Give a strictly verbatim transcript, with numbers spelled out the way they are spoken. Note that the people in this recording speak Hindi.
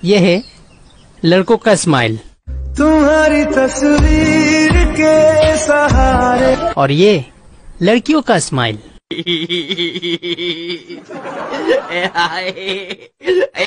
ये है लड़कों का स्माइल, तुम्हारी तस्वीर के सहारे। और ये लड़कियों का स्माइल।